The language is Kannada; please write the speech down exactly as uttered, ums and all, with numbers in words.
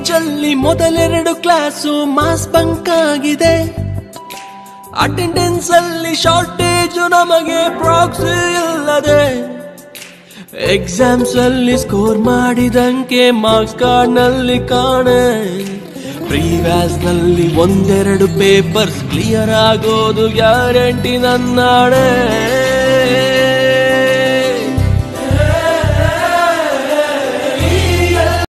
ಬೆಂಚಲ್ಲಿ ಮೊದಲೆರಡು ಕ್ಲಾಸು ಮಾಸ್ ಬಂಕ್ ಆಗಿದೆ. ಅಟೆಂಡೆನ್ಸ್ ಅಲ್ಲಿ ಶಾರ್ಟೇಜ್ ನಮಗೆ ಪ್ರಾಕ್ಸಿ ಇಲ್ಲದೆ. ಎಕ್ಸಾಮ್ಸ್ ಅಲ್ಲಿ ಸ್ಕೋರ್ ಮಾಡಿದಂಗೆ ಮಾರ್ಕ್ಸ್ ಕಾರ್ಡ್ ನಲ್ಲಿ ಕಾಣೆ. ಪ್ರಿವ್ಯಾಸ್ ನಲ್ಲಿ ಒಂದೆರಡು ಪೇಪರ್ಸ್ ಕ್ಲಿಯರ್ ಆಗೋದು ಗ್ಯಾರಂಟಿ ನನ್ನಾಡೆ.